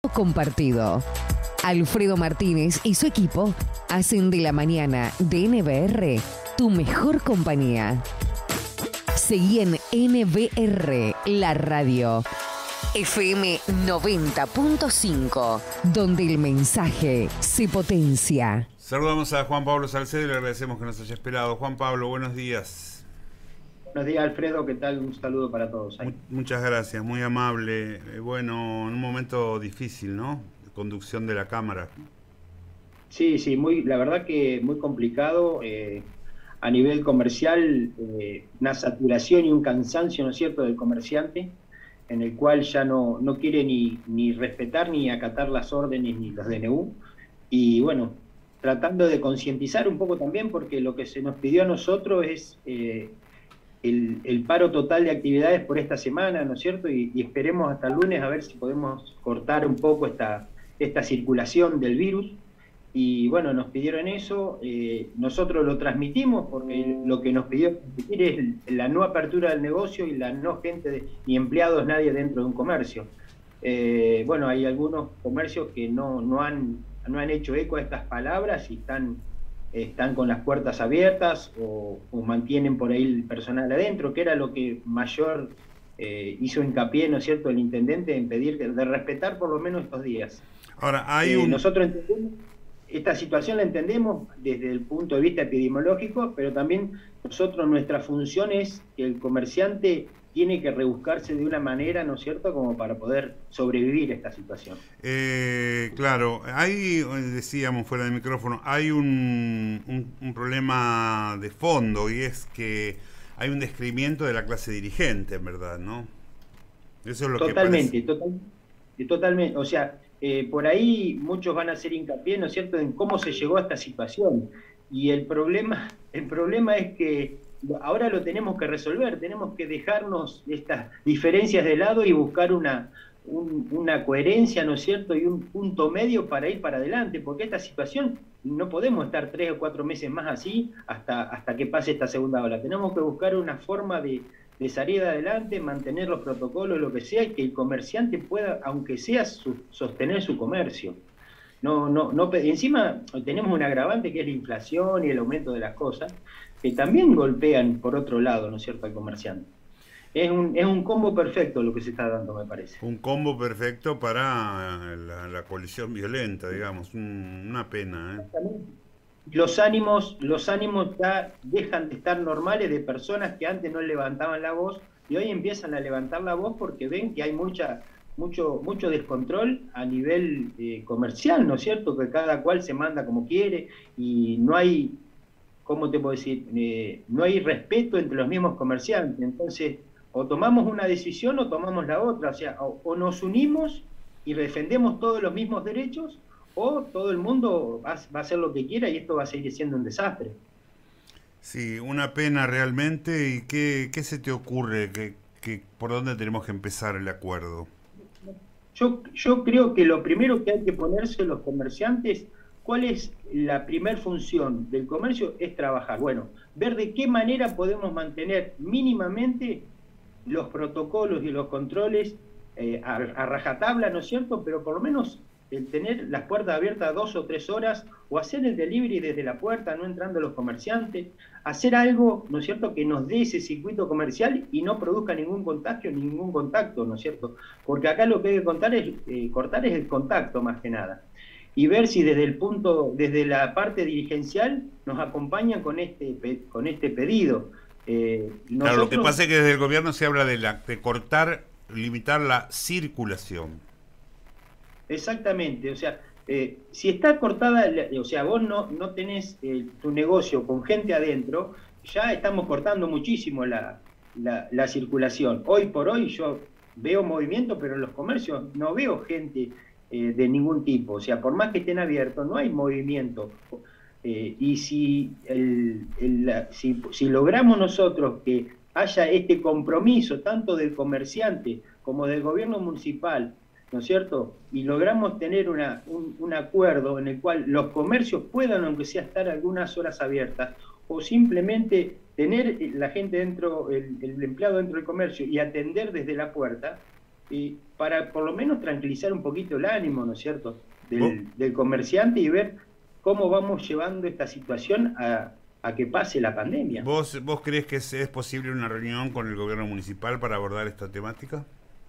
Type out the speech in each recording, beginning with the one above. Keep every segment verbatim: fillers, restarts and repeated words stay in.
compartido. Alfredo Martínez y su equipo hacen de la mañana de N B R tu mejor compañía. Seguí en N B R, la radio. F M noventa punto cinco, donde el mensaje se potencia. Saludamos a Juan Pablo Salcedo y le agradecemos que nos haya esperado. Juan Pablo, buenos días. Buenos días, Alfredo, ¿qué tal? Un saludo para todos. Ahí. Muchas gracias, muy amable. Eh, bueno, en un momento difícil, ¿no? De conducción de la Cámara. Sí, sí, muy, la verdad que muy complicado. Eh, a nivel comercial, eh, una saturación y un cansancio, ¿no es cierto?, del comerciante, en el cual ya no, no quiere ni, ni respetar ni acatar las órdenes ni los D N U. Y bueno, tratando de concientizar un poco también, porque lo que se nos pidió a nosotros es eh, el, el paro total de actividades por esta semana, ¿no es cierto? Y, y esperemos hasta el lunes a ver si podemos cortar un poco esta, esta circulación del virus. Y bueno, nos pidieron eso, eh, nosotros lo transmitimos porque lo que nos pidió transmitir es la no apertura del negocio y la no gente, de, ni empleados, nadie dentro de un comercio. Eh, bueno, hay algunos comercios que no, no, han, no han hecho eco a estas palabras y están, están con las puertas abiertas o, o mantienen por ahí el personal adentro, que era lo que mayor eh, hizo hincapié, ¿no es cierto?, el intendente en pedir de respetar por lo menos estos días. Ahora, hay eh, un... Nosotros entendemos... Esta situación la entendemos desde el punto de vista epidemiológico, pero también nosotros, nuestra función es que el comerciante tiene que rebuscarse de una manera, ¿no es cierto?, como para poder sobrevivir a esta situación. Eh, claro, hay, decíamos fuera del micrófono, hay un, un, un problema de fondo y es que hay un descreimiento de la clase dirigente, en verdad, ¿no? Eso es lo totalmente, que parece. Totalmente, totalmente, o sea... Eh, por ahí muchos van a hacer hincapié, ¿no es cierto?, en cómo se llegó a esta situación. Y el problema, el problema es que ahora lo tenemos que resolver, tenemos que dejarnos estas diferencias de lado y buscar una, un, una coherencia, ¿no es cierto?, y un punto medio para ir para adelante, porque esta situación no podemos estar tres o cuatro meses más así hasta, hasta que pase esta segunda ola. Tenemos que buscar una forma de... de salir adelante, mantener los protocolos, lo que sea, y que el comerciante pueda, aunque sea, su, sostener su comercio. No, no, no, encima tenemos un agravante que es la inflación y el aumento de las cosas, que también golpean por otro lado, ¿no es cierto?, al comerciante. Es un, es un combo perfecto lo que se está dando, me parece. Un combo perfecto para la, la coalición violenta, digamos, un, una pena, ¿eh? Los ánimos, los ánimos ya dejan de estar normales de personas que antes no levantaban la voz y hoy empiezan a levantar la voz porque ven que hay mucha, mucho, mucho descontrol a nivel eh, comercial, ¿no es cierto?, que cada cual se manda como quiere y no hay, ¿cómo te puedo decir?, eh, no hay respeto entre los mismos comerciantes. Entonces, o tomamos una decisión o tomamos la otra, o sea, o, o nos unimos y defendemos todos los mismos derechos, o todo el mundo va, va a hacer lo que quiera y esto va a seguir siendo un desastre. Sí, una pena realmente. ¿Y qué, qué se te ocurre? ¿Qué, qué, ¿Por dónde tenemos que empezar el acuerdo? Yo, yo creo que lo primero que hay que ponerse los comerciantes, ¿cuál es la primer función del comercio? Es trabajar. Bueno, ver de qué manera podemos mantener mínimamente los protocolos y los controles eh, a, a rajatabla, ¿no es cierto?, pero por lo menos el tener las puertas abiertas dos o tres horas, o hacer el delivery desde la puerta, no entrando los comerciantes, hacer algo, ¿no es cierto?, que nos dé ese circuito comercial y no produzca ningún contagio, ningún contacto, ¿no es cierto? Porque acá lo que hay que contar es, eh, cortar es el contacto más que nada. Y ver si desde el punto, desde la parte dirigencial nos acompañan con este, con este pedido. Eh, nosotros... Claro, lo que pasa es que desde el gobierno se habla de, la, de cortar, limitar la circulación. Exactamente, o sea, eh, si está cortada, o sea, vos no, no tenés eh, tu negocio con gente adentro, ya estamos cortando muchísimo la, la, la circulación. Hoy por hoy yo veo movimiento, pero en los comercios no veo gente eh, de ningún tipo, o sea, por más que estén abiertos, no hay movimiento. Eh, y si, el, el, si, si logramos nosotros que haya este compromiso, tanto del comerciante como del gobierno municipal, ¿no es cierto?, y logramos tener una, un, un acuerdo en el cual los comercios puedan, aunque sea, estar algunas horas abiertas, o simplemente tener la gente dentro, el, el empleado dentro del comercio y atender desde la puerta, y para por lo menos tranquilizar un poquito el ánimo, ¿no es cierto?, del, del comerciante y ver cómo vamos llevando esta situación a, a que pase la pandemia. ¿Vos, vos crees que es, es posible una reunión con el gobierno municipal para abordar esta temática?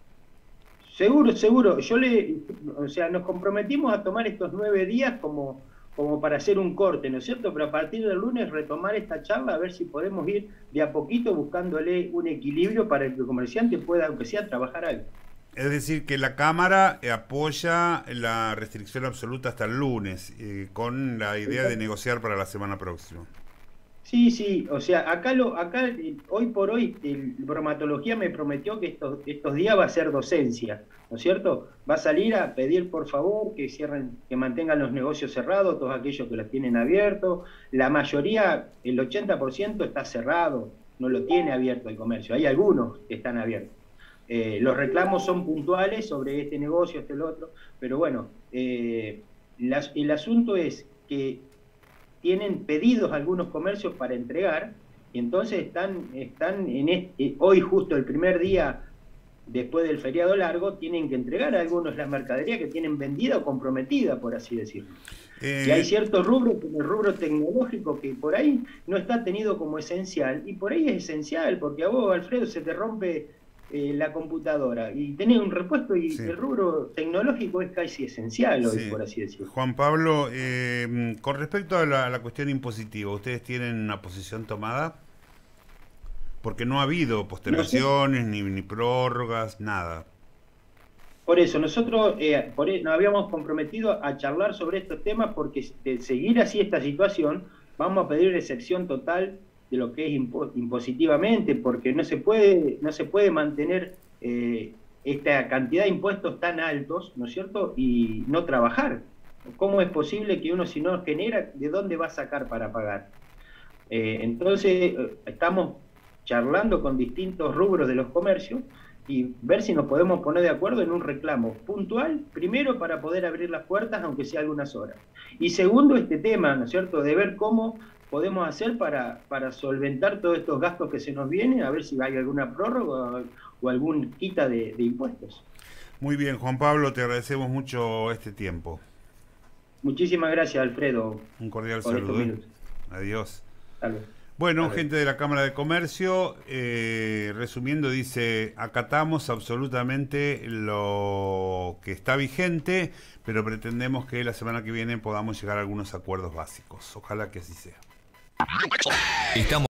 Seguro, seguro. Yo le, o sea, nos comprometimos a tomar estos nueve días como, como para hacer un corte, ¿no es cierto? Pero a partir del lunes retomar esta charla a ver si podemos ir de a poquito buscándole un equilibrio para que el comerciante pueda, aunque sea, trabajar algo. Es decir, que la Cámara apoya la restricción absoluta hasta el lunes, eh, con la idea de negociar para la semana próxima. Sí, sí, o sea, acá lo, acá hoy por hoy el bromatología me prometió que estos, estos días va a ser docencia, ¿no es cierto? Va a salir a pedir por favor que cierren, que mantengan los negocios cerrados, todos aquellos que los tienen abiertos. La mayoría, el ochenta por ciento está cerrado, no lo tiene abierto el comercio. Hay algunos que están abiertos. Eh, los reclamos son puntuales sobre este negocio, este el otro, pero bueno, eh, las, el asunto es que tienen pedidos algunos comercios para entregar, y entonces están, están en este, hoy justo el primer día después del feriado largo, tienen que entregar a algunos la mercadería que tienen vendida o comprometida, por así decirlo. Eh... Y hay ciertos rubros, como el rubro tecnológico, que por ahí no está tenido como esencial, y por ahí es esencial, porque a vos, Alfredo, se te rompe eh, la computadora, y tenés un repuesto, y sí, el rubro tecnológico es casi esencial hoy, sí, por así decirlo. Juan Pablo, eh, con respecto a la, a la cuestión impositiva, ¿ustedes tienen una posición tomada? Porque no ha habido postergaciones, no sé, ni, ni prórrogas, nada. Por eso, nosotros eh, por, nos habíamos comprometido a charlar sobre estos temas, porque de seguir así esta situación, vamos a pedir excepción total de lo que es impo impositivamente, porque no se puede, no se puede mantener eh, esta cantidad de impuestos tan altos, ¿no es cierto?, y no trabajar. ¿Cómo es posible que uno, si no genera, de dónde va a sacar para pagar? Eh, entonces, eh, estamos charlando con distintos rubros de los comercios y ver si nos podemos poner de acuerdo en un reclamo puntual, primero para poder abrir las puertas, aunque sea algunas horas. Y segundo, este tema, ¿no es cierto?, de ver cómo podemos hacer para, para solventar todos estos gastos que se nos vienen, a ver si hay alguna prórroga o algún quita de, de impuestos. Muy bien, Juan Pablo, te agradecemos mucho este tiempo. Muchísimas gracias, Alfredo. Un cordial saludo. ¿eh? Adiós. Salud. Bueno, Salud. Gente de la Cámara de Comercio, eh, resumiendo, dice, acatamos absolutamente lo que está vigente, pero pretendemos que la semana que viene podamos llegar a algunos acuerdos básicos. Ojalá que así sea. Estamos